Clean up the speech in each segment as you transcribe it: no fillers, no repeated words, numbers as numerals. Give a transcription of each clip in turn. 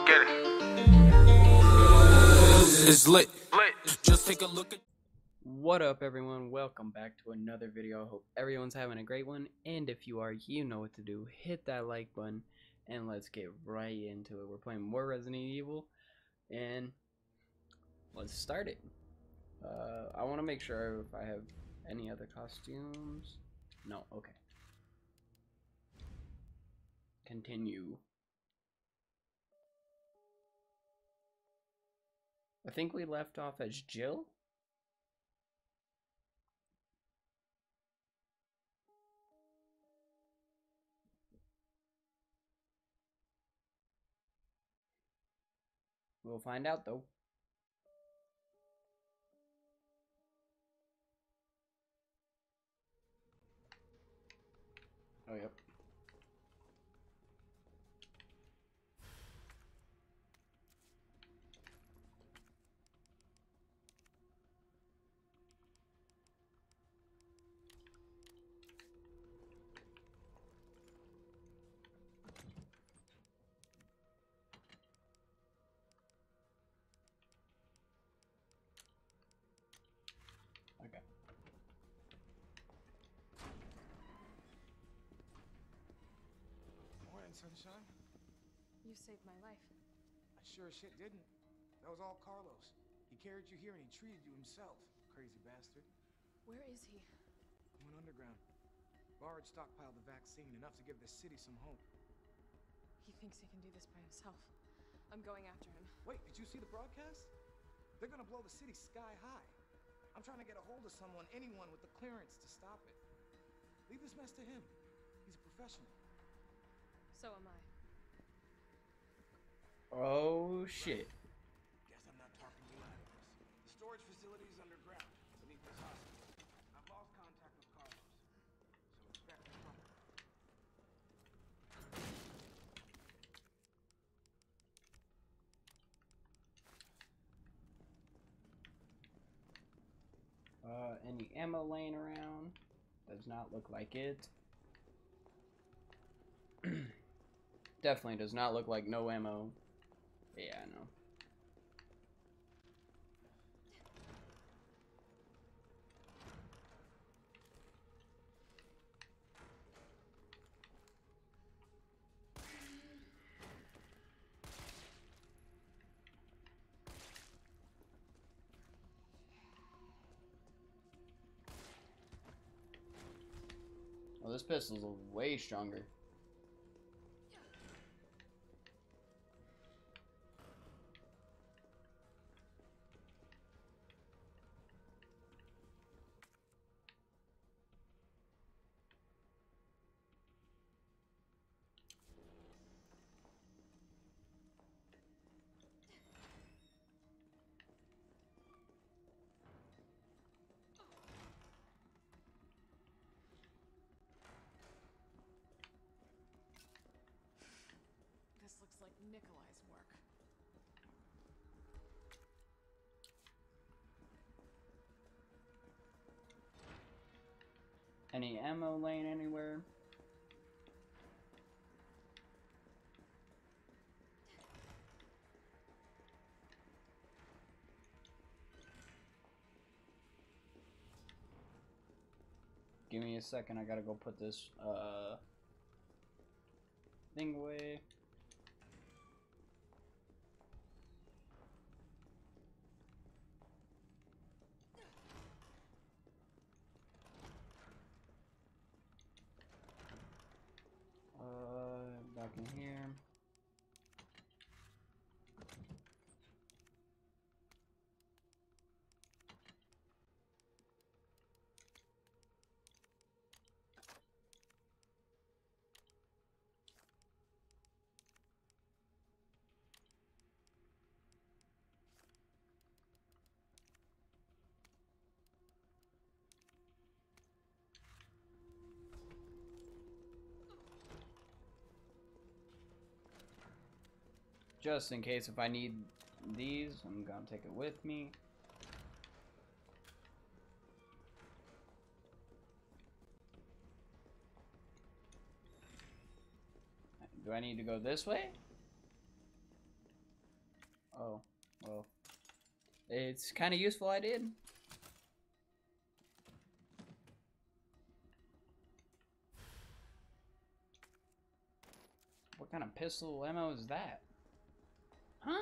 get it. It's lit. Just take a look at. What up, everyone? Welcome back to another video. I hope everyone's having a great one, and if you are, you know what to do. Hit that like button and let's get right into it. We're playing more Resident Evil and let's start it. I want to make sure if I have any other costumes. No. Okay, continue. I think we left off as Jill. We'll find out though. Oh, yep. Okay. Morning, sunshine. You saved my life. I sure as shit didn't. That was all Carlos. He carried you here and he treated you himself. Crazy bastard. Where is he? He went underground. Bard stockpiled the vaccine, enough to give the city some hope. He thinks he can do this by himself. I'm going after him. Wait, did you see the broadcast? They're gonna blow the city sky high. I'm trying to get a hold of someone, anyone with the clearance to stop it. Leave this mess to him. He's a professional. So am I. Oh shit. Guess I'm not talking you out of this. The storage facility is underground, beneath this hospital. I've lost contact with Carlos, so expect trouble. Any ammo laying around? Does not look like it. Definitely does not look like no ammo. Yeah, I know. Well, this pistol's way stronger. This looks like Nikolai's work. Any ammo laying anywhere? Give me a second, I gotta go put this thing away. Back in here. Just in case if I need these, I'm gonna take it with me. Do I need to go this way? Oh, well. It's kind of useful I did. What kind of pistol ammo is that? Huh?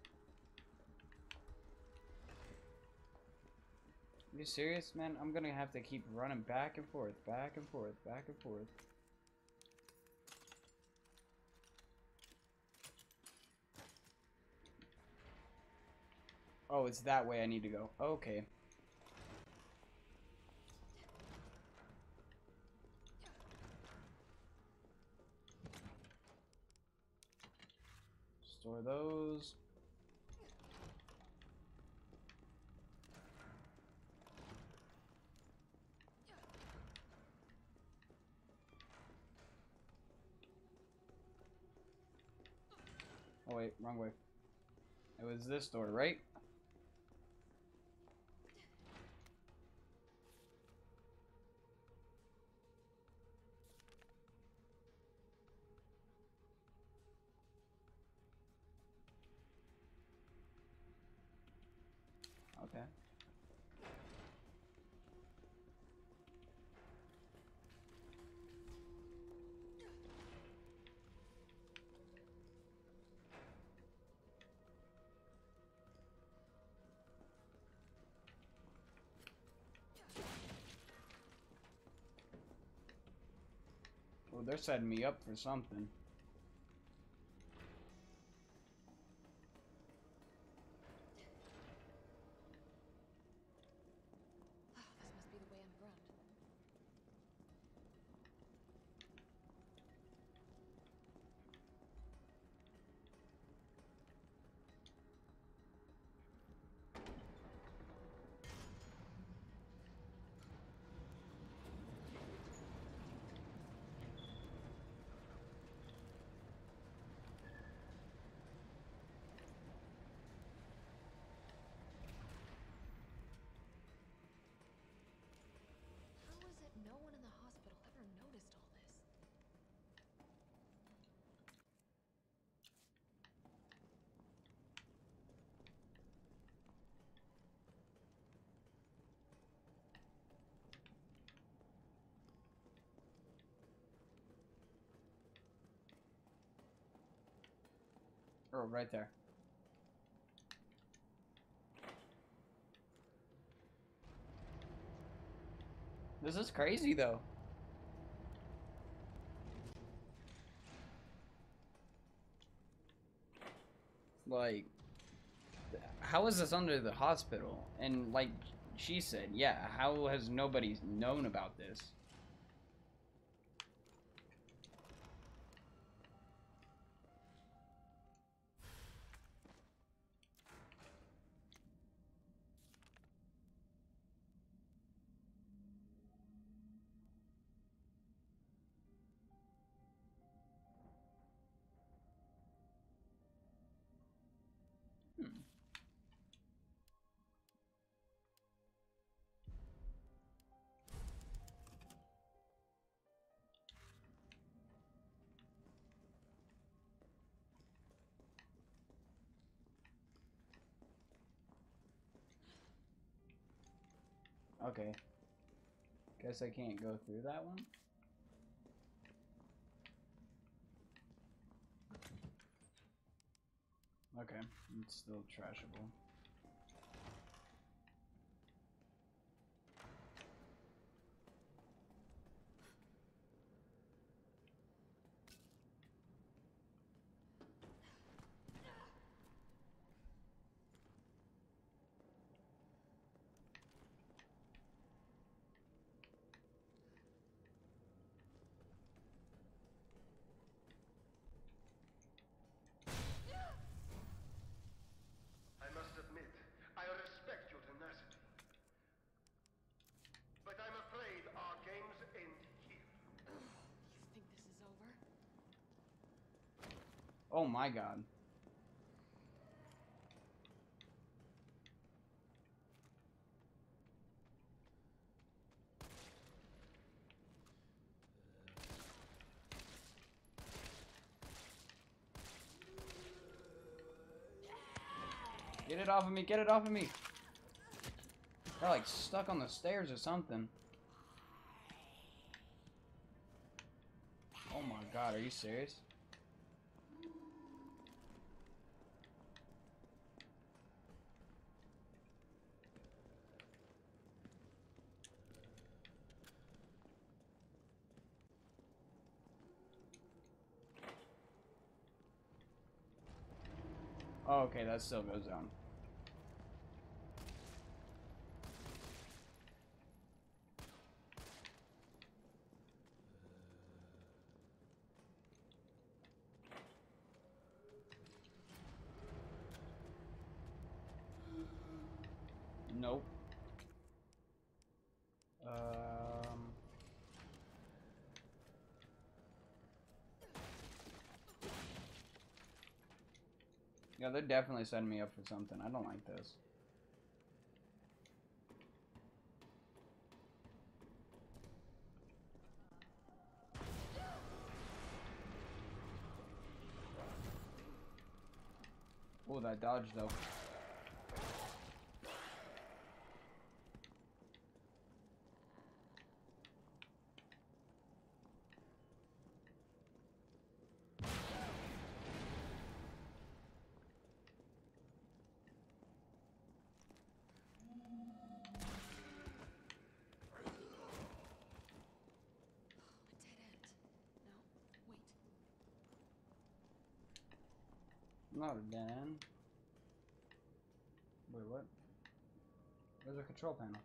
Are you serious, man? I'm gonna have to keep running back and forth, back and forth, back and forth. Oh, it's that way I need to go. Okay. Store those. Oh wait, wrong way. It was this door, right? Okay. Oh, they're setting me up for something. Oh, this must be the way underground. How is it no one in the hospital ever noticed all this? Oh, right there. This is crazy, though. Like, how is this under the hospital? And like she said, yeah, how has nobody known about this? Hmm. Okay. Guess I can't go through that one. Okay, it's still trashable. I must admit, I respect your tenacity. But I'm afraid our games end here. You think this is over? Oh my god. Get it off of me, get it off of me! They're like stuck on the stairs or something. Oh my god, are you serious? Oh, okay, that still goes down. Nope. Yeah, they're definitely setting me up for something. I don't like this. Oh, that dodge though. Not a dead end. Wait, what? There's a control panel.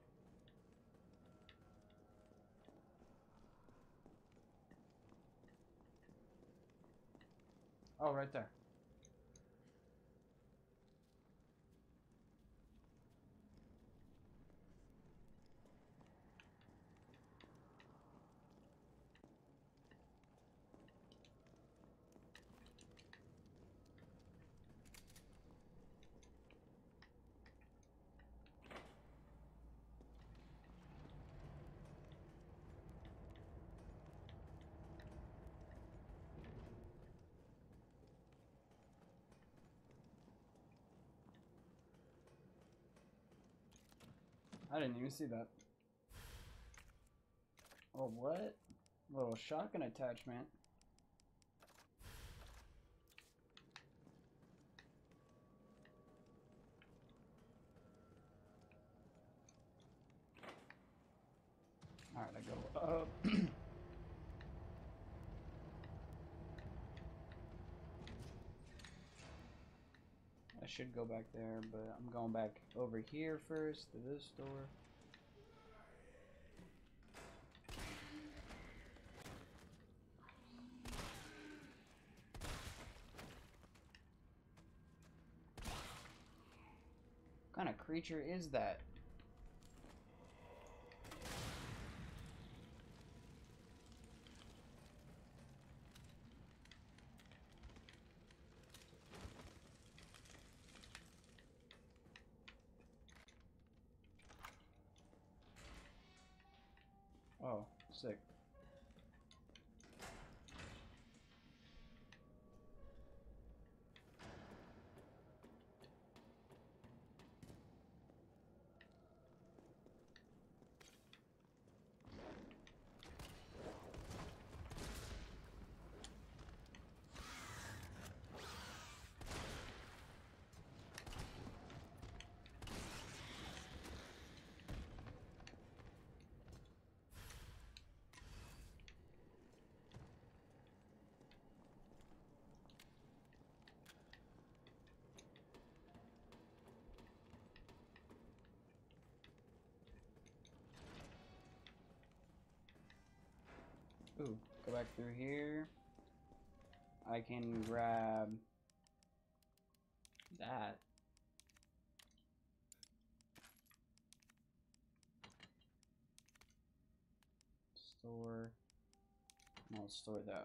Oh, right there. I didn't even see that. Oh, what? Little shotgun attachment. Alright, I go up. I should go back there, but I'm going back over here first to this door. What kind of creature is that? Oh, sick. Ooh, go back through here. I can grab that. Store. And I'll store that.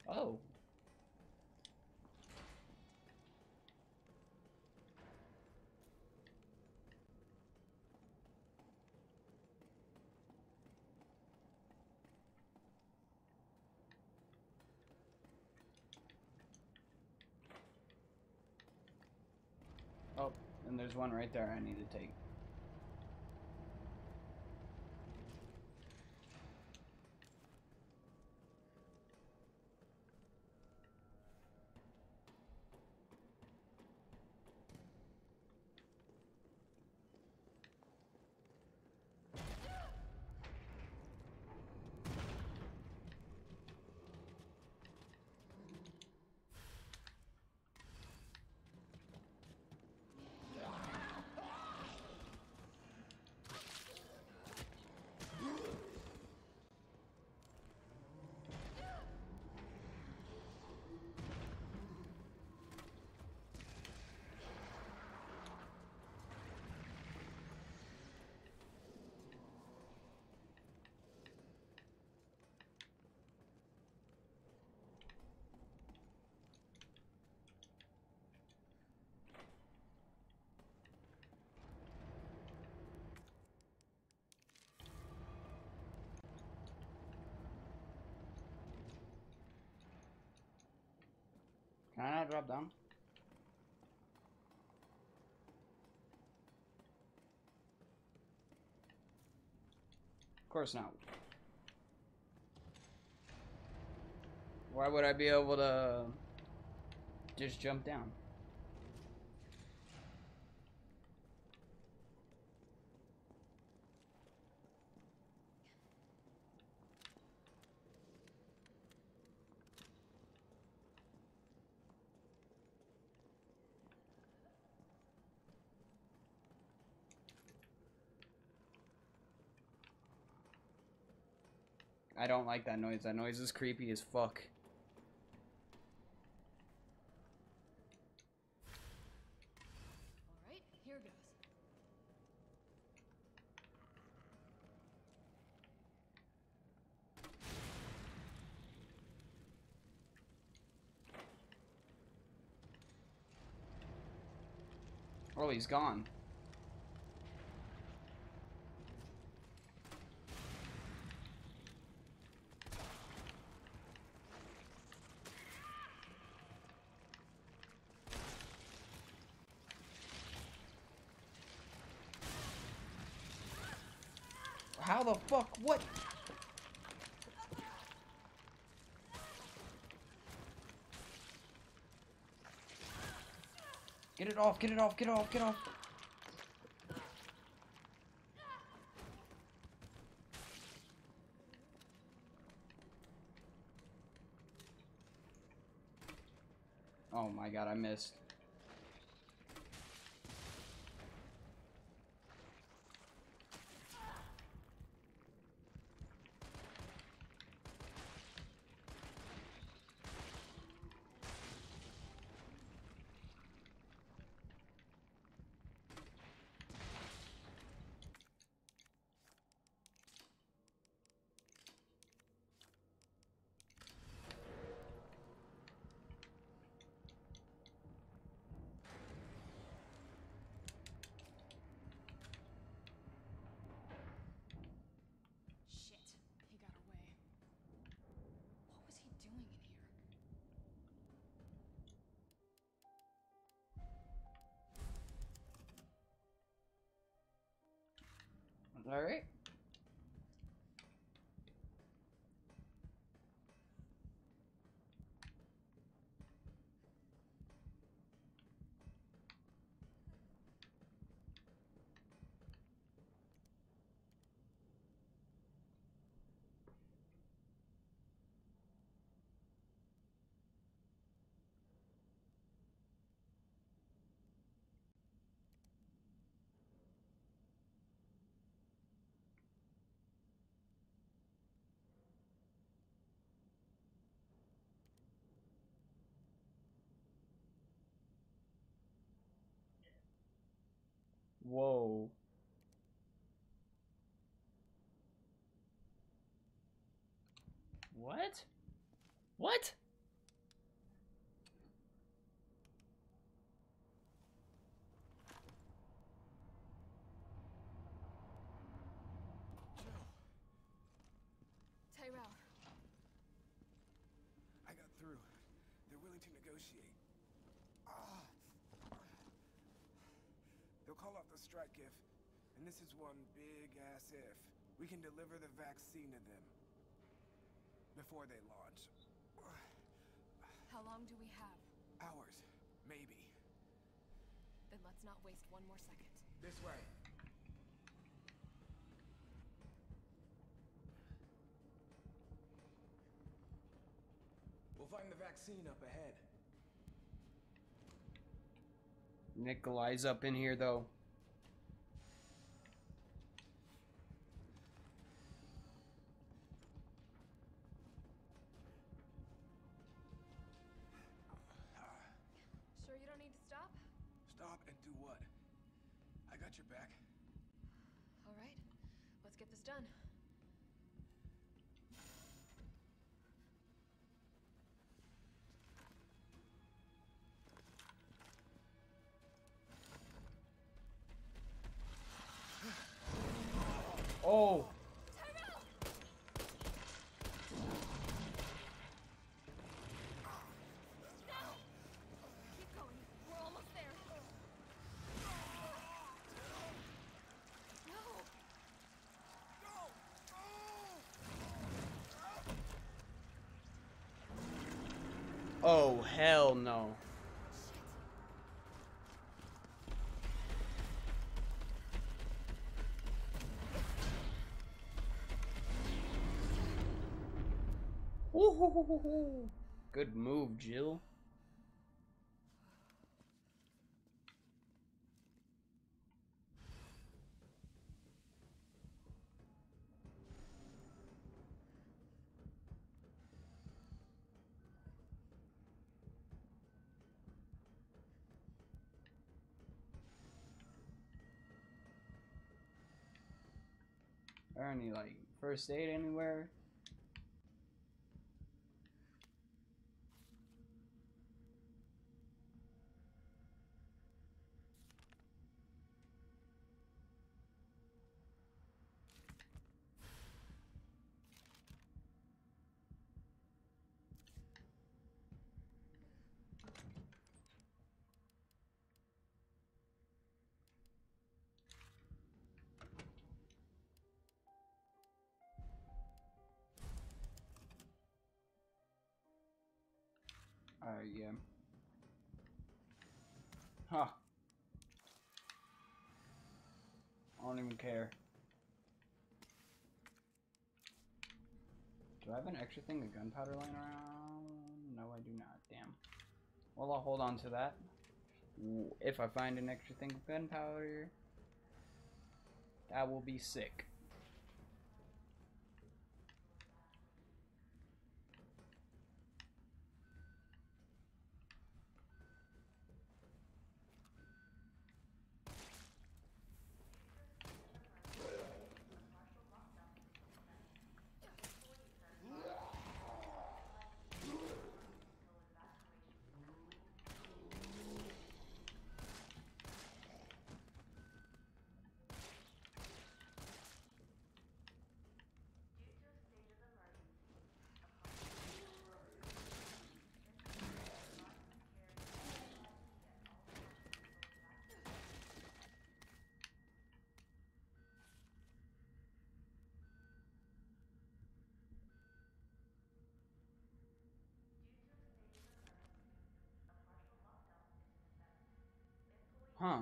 Oh. Oh, and there's one right there I need to take. Can I not drop down? Of course not. Why would I be able to just jump down? I don't like that noise. That noise is creepy as fuck. All right, here goes. Oh, he's gone. How the fuck? What? Get it off, get it off, get it off, get it off. Oh my god, I missed. Shit, he got away. What was he doing in here? Alright. Whoa. What? What? going to negotiate. They'll call off the strike if, and this is one big-ass if, we can deliver the vaccine to them before they launch. How long do we have? Hours, maybe. Then let's not waste one more second. This way. We'll find the vaccine up ahead. Nikolai's up in here though. Sure you don't need to stop? Stop and do what? I got your back. All right, let's get this done. Oh! Tyrell! Now! Keep going. We're almost there. No! Oh, hell no. Woo-hoo-hoo-hoo-hoo. Good move, Jill. Are there any, like, first aid anywhere? Yeah. Huh. I don't even care. Do I have an extra thing of gunpowder laying around? No, I do not. Damn. Well, I'll hold on to that. If I find an extra thing of gunpowder, that will be sick. Huh.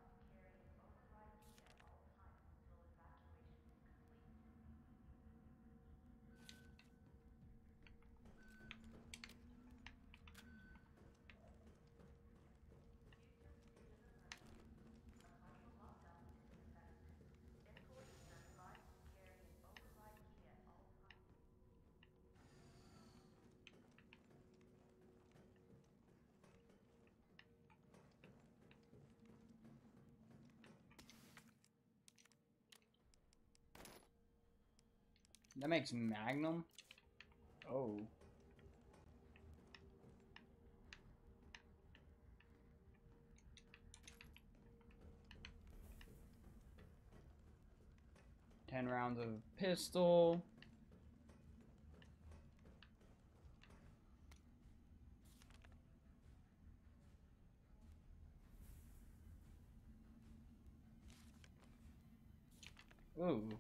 That makes Magnum? Oh. Ten rounds of pistol. Ooh.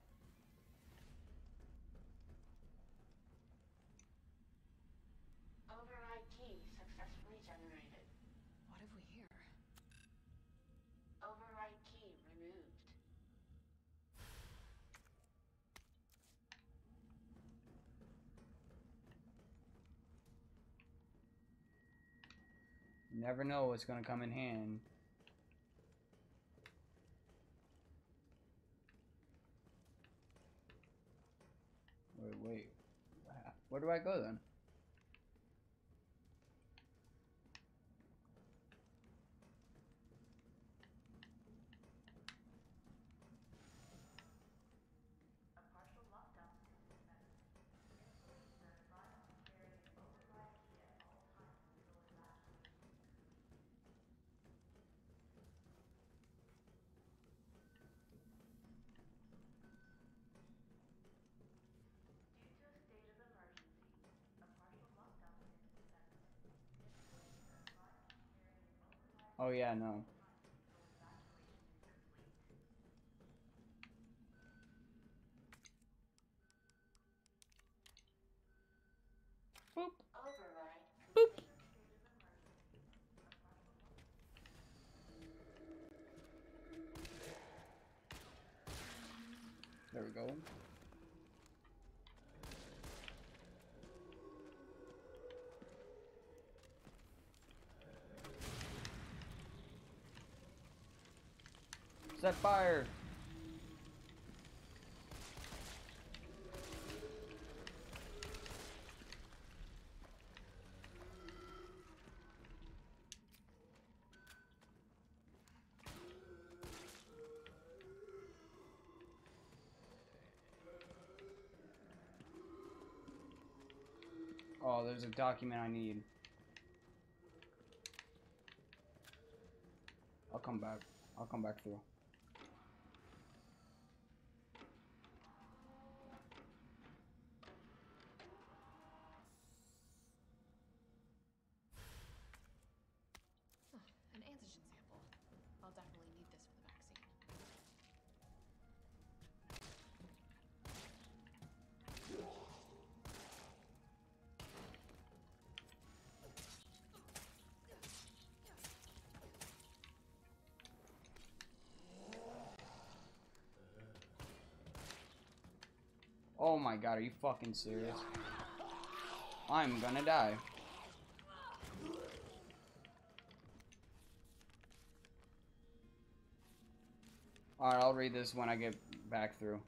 Override key successfully generated. What have we here? Override key removed. You never know what's gonna come in hand. Wait. Where do I go then? Oh yeah, no. Boop. Override. Boop. There we go. Set fire! Oh, there's a document I need. I'll come back. I'll come back through. An antigen sample. I'll definitely need this for the vaccine. Oh my god, are you fucking serious? I'm gonna die. Alright, I'll read this when I get back through.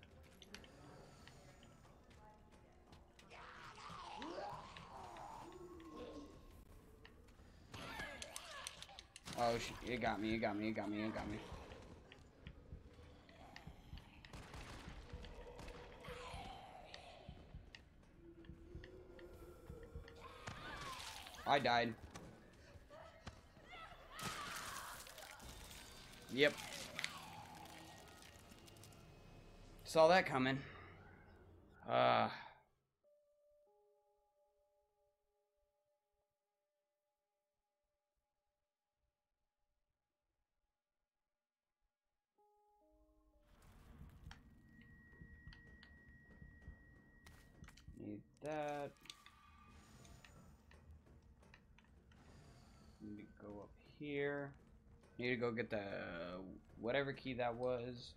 Oh, it got me, it got me, it got me, it got me. I died. Yep. Saw that coming. Need that. Need to go up here. Need to go get the whatever key that was.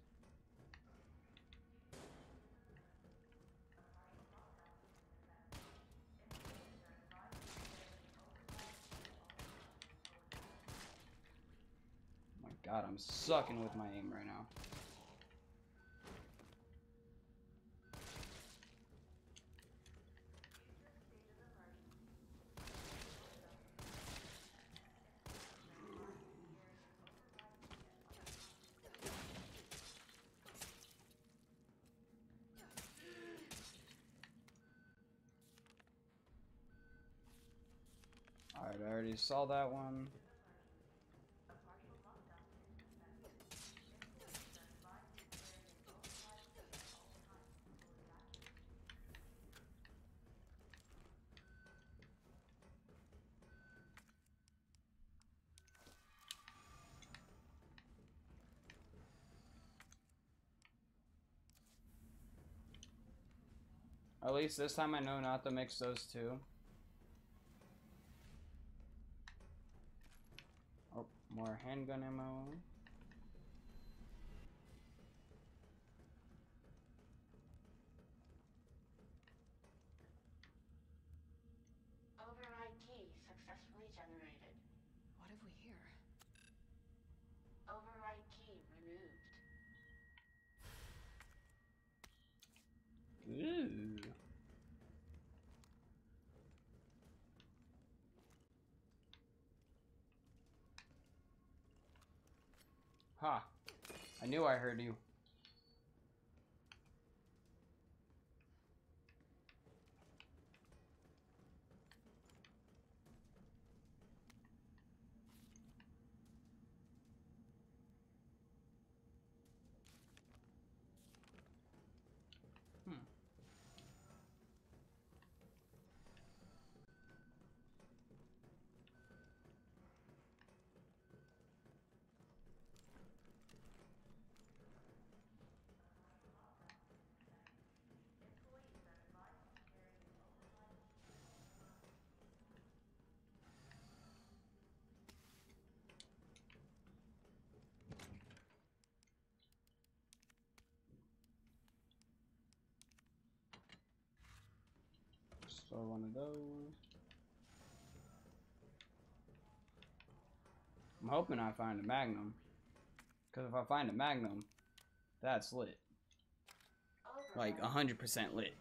Oh my god, I'm sucking with my aim right now. Alright, I already saw that one. At least this time I know not to mix those two. Oh, more handgun ammo. Override key successfully generated. What have we here? Override key removed. Ooh. Ha! I knew I heard you. Store one of those. I'm hoping I find a Magnum. Because if I find a Magnum, that's lit. Like 100% lit.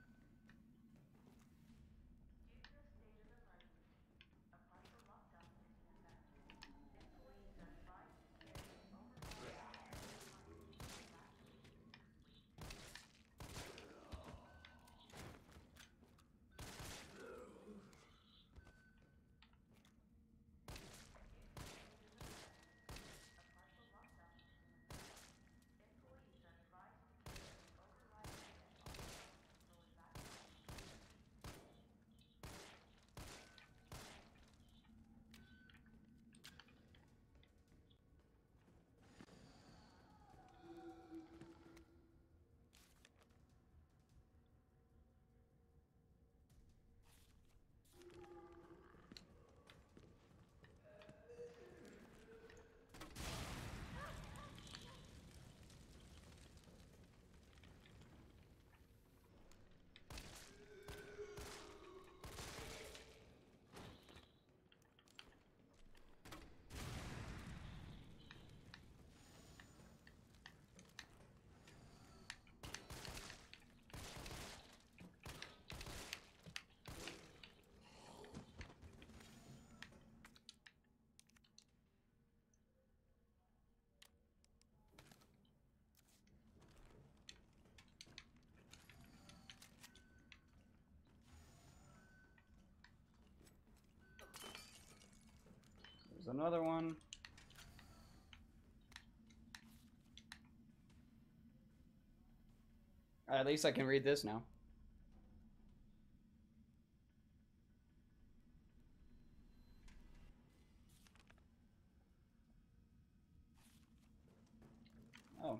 There's another one. At least I can read this now. Oh.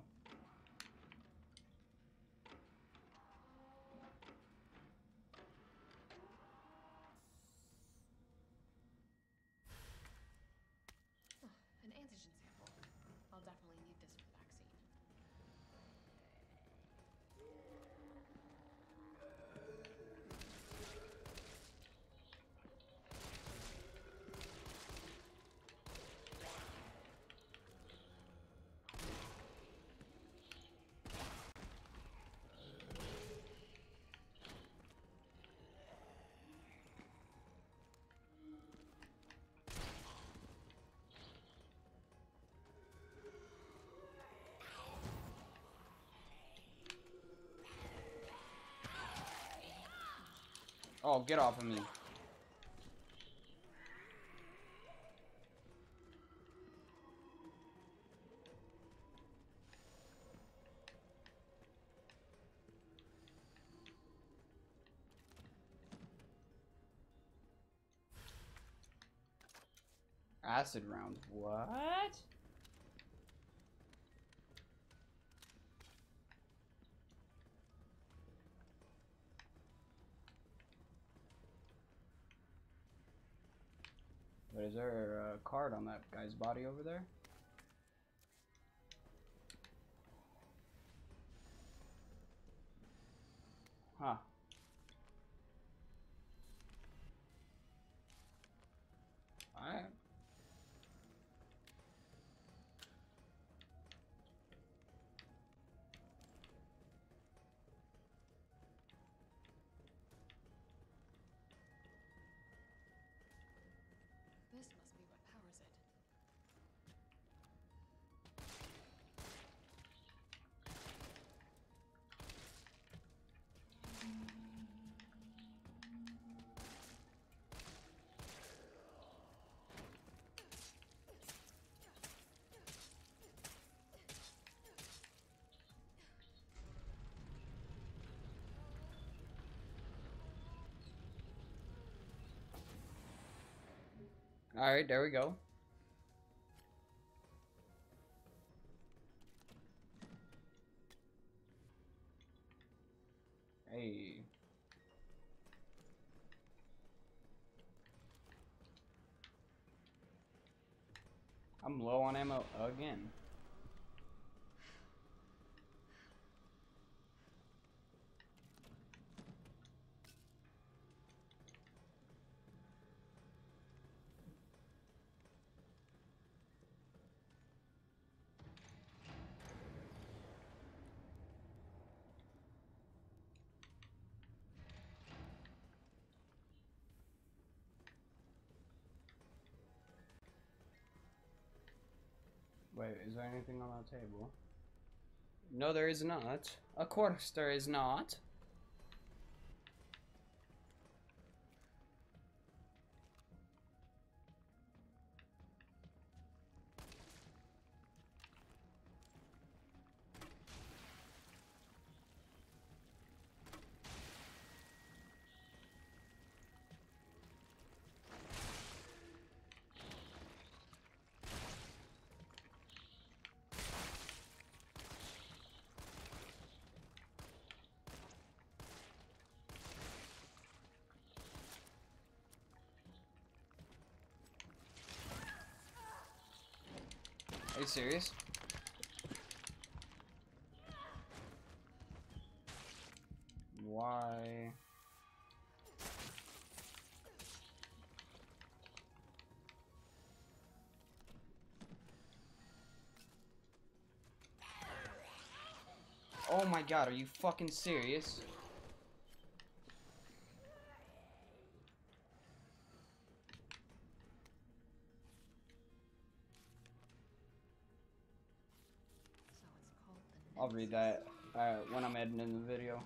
An antigen sample. I'll definitely need this for the vaccine. Oh, get off of me. Acid round. What? But is there a card on that guy's body over there? Huh. Alright. This must be what powers it. Alright, there we go. Hey. I'm low on ammo again. Wait, is there anything on that table? No, there is not. Of course there is not. Are you serious? Why? Oh my god, are you fucking serious? So it's called the I'll read that when I'm editing the video.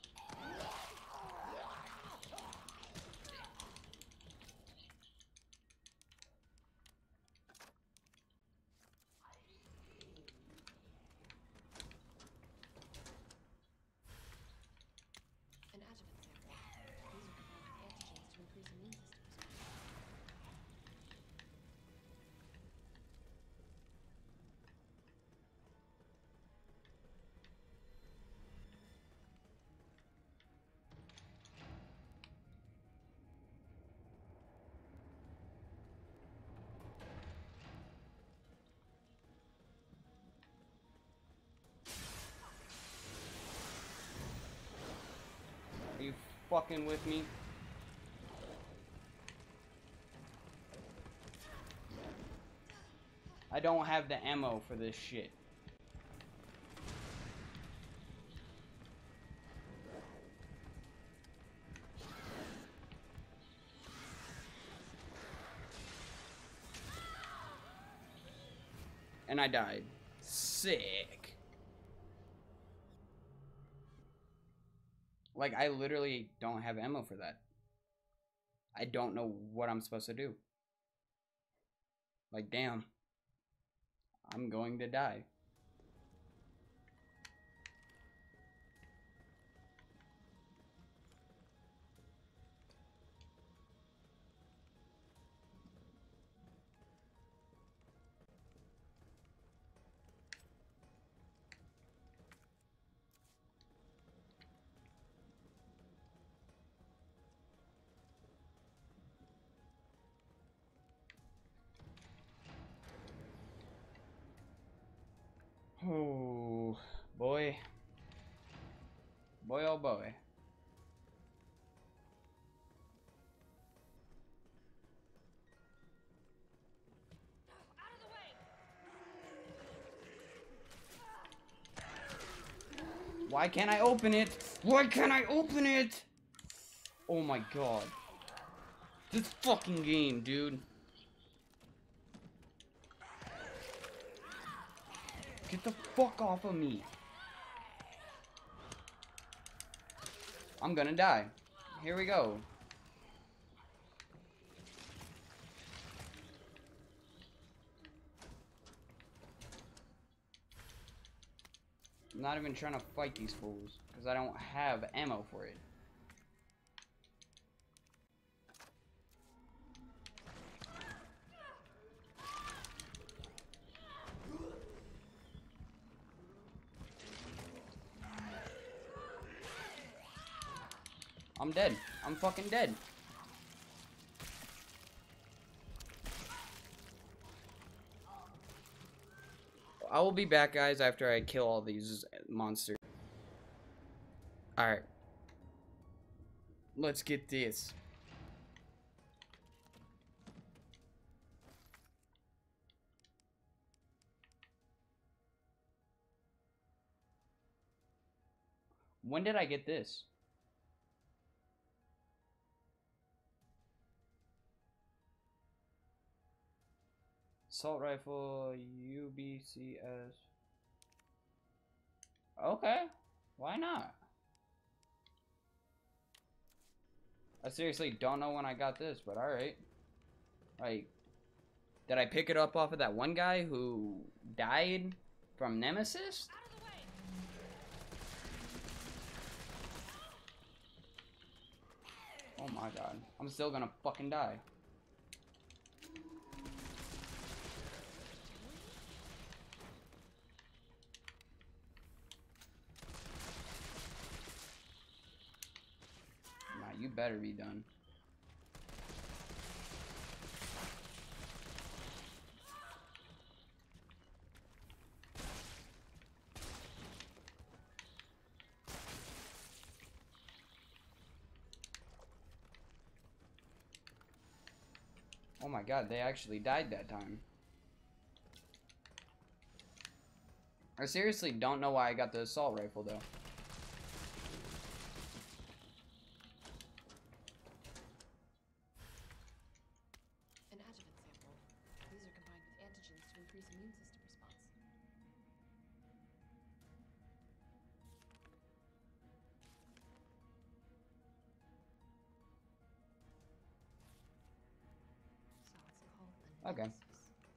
An adjuvant sample. These are defined antigens to increase immune system response. Are you fucking with me? I don't have the ammo for this shit. And I died. Sick. Like, I literally don't have ammo for that. I don't know what I'm supposed to do. Like, damn. I'm going to die. Boy, oh boy. Why can't I open it? Why can't I open it? Oh my god. This fucking game, dude. Get the fuck off of me. I'm gonna die. Here we go. I'm not even trying to fight these fools because I don't have ammo for it. I'm dead. I'm fucking dead. I will be back, guys, after I kill all these monsters. Alright. Let's get this. When did I get this? Assault rifle, UBCS. Okay, why not? I seriously don't know when I got this, but alright. Like, did I pick it up off of that one guy who died from Nemesis? Oh my god, I'm still gonna fucking die. You better be done. Oh my god, they actually died that time. I seriously don't know why I got the assault rifle though. Immune system response. So it's called the Okay. Nemesis.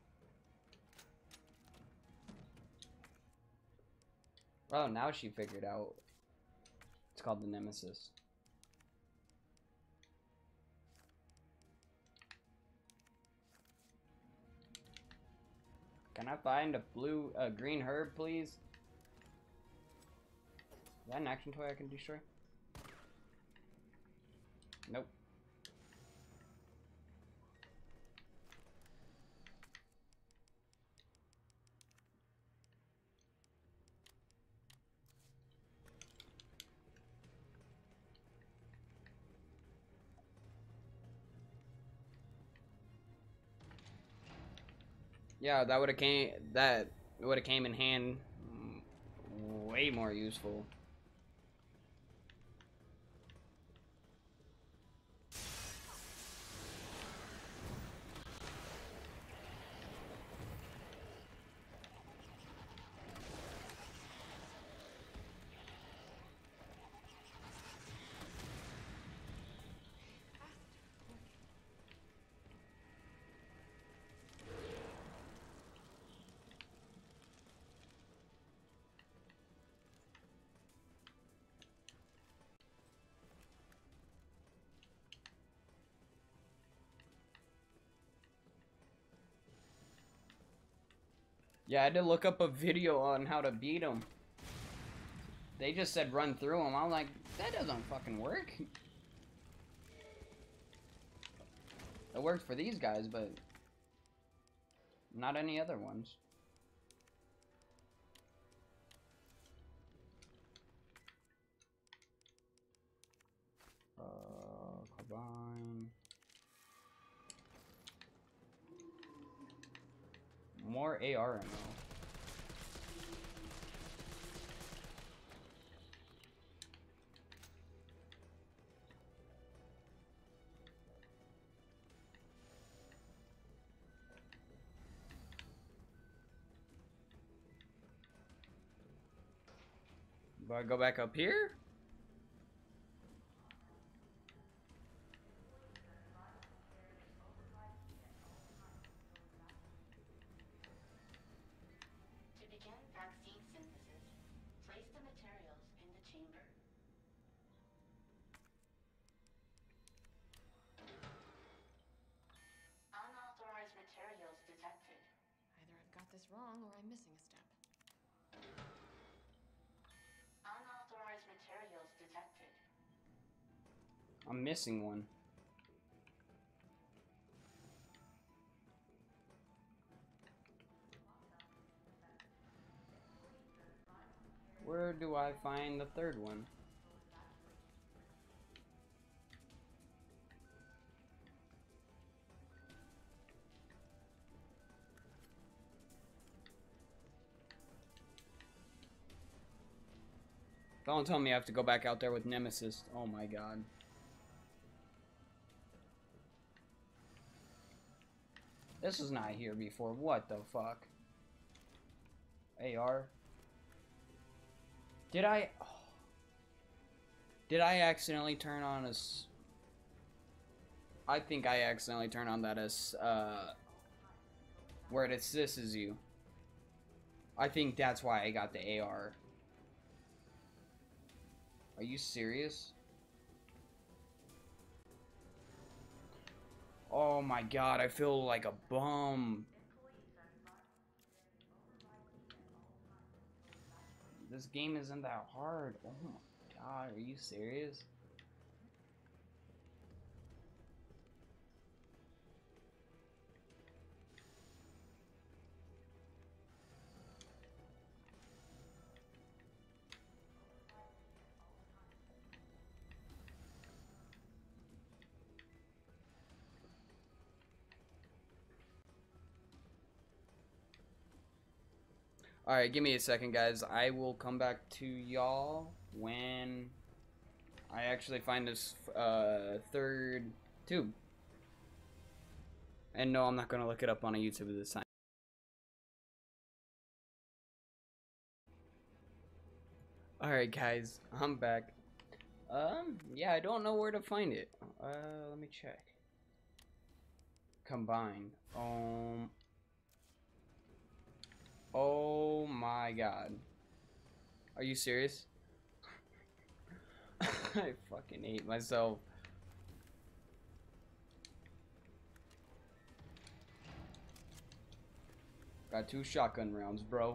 Oh, now she figured out. It's called the Nemesis. Can I find a green herb, please? Is that an action toy I can destroy? Nope. Yeah, that would have came in hand way more useful. Yeah, I had to look up a video on how to beat them. They just said run through them. I'm like, that doesn't fucking work. It worked for these guys, but not any other ones. Combine. More AR ammo. Do I go back up here? To begin vaccine synthesis, place the materials in the chamber. Unauthorized materials detected. Either I've got this wrong or I'm missing a step. Unauthorized materials detected. I'm missing one. Where do I find the third one? Don't tell me I have to go back out there with Nemesis. Oh my god. This was not here before. What the fuck? AR. Did I... Oh. Did I accidentally turn on a... I think I accidentally turned on that as, where it assists you. I think that's why I got the AR. Are you serious? Oh my god, I feel like a bum. This game isn't that hard. Oh my god, are you serious? Alright, give me a second, guys. I will come back to y'all when I actually find this third tube. And no, I'm not going to look it up on a YouTube this time. Alright, guys. I'm back. Yeah, I don't know where to find it. Let me check. Combine. Oh my god. Are you serious? I fucking hate myself. Got 2 shotgun rounds, bro.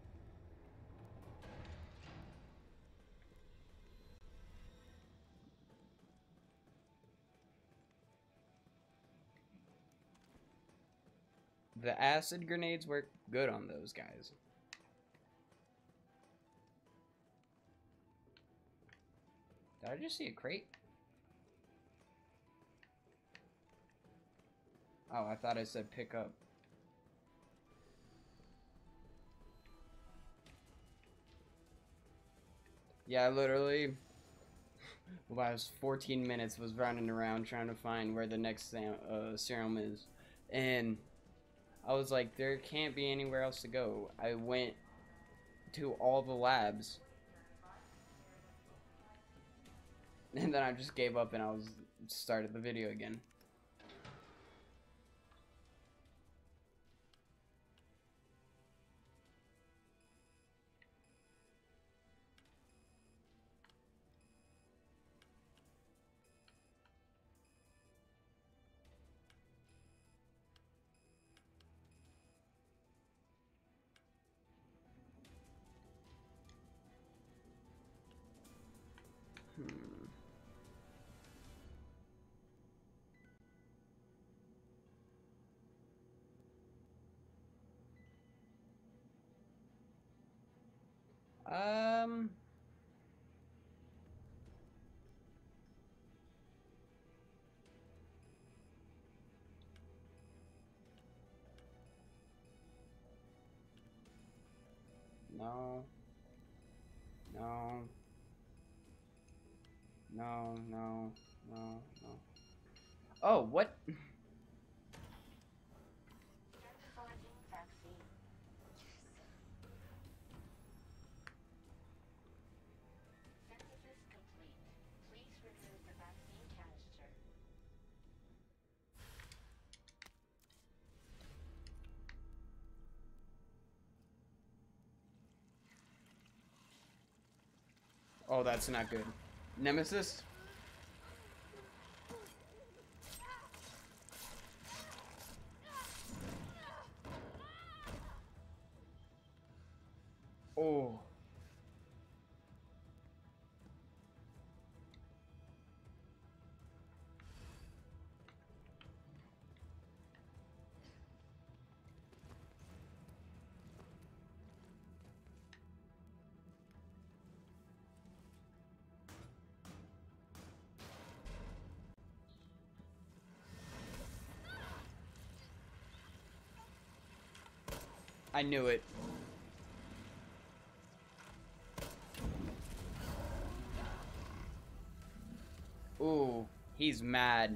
The acid grenades work good on those guys. Did I just see a crate? Oh, I thought I said pick up. Yeah, I literally, the last 14 minutes was running around trying to find where the next serum is. And I was like, there can't be anywhere else to go. I went to all the labs. And then I just gave up and I started the video again. Hmm. No. No. No, no, no, no. Oh, what? Centralizing vaccine. Synthesis complete. Please remove the vaccine canister. Oh, that's not good. Nemesis? Oh. I knew it. Ooh, he's mad.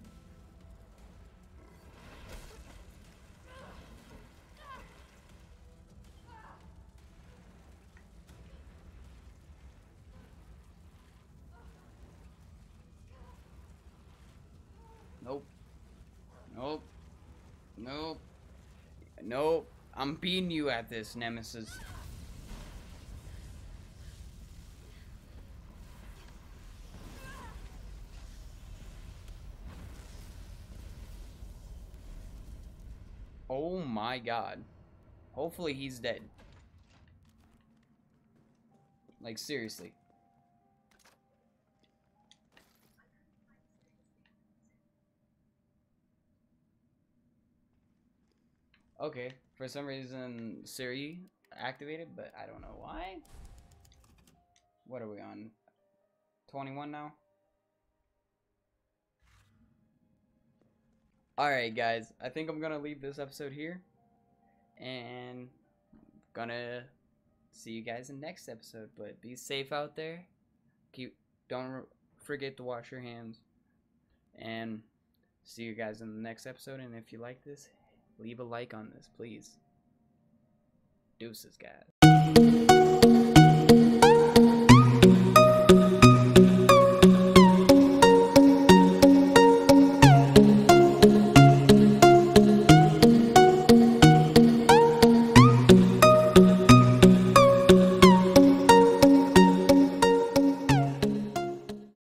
Nope. Nope. Nope. Nope. I'm beating you at this, Nemesis. Oh my god. Hopefully he's dead. Like, seriously. Okay, for some reason Siri activated, but I don't know why. What are we on? 21 now? Alright guys, I think I'm gonna leave this episode here. And gonna see you guys in the next episode. But be safe out there. Don't forget to wash your hands. And see you guys in the next episode. And if you like this, leave a like on this, please. Deuces, guys.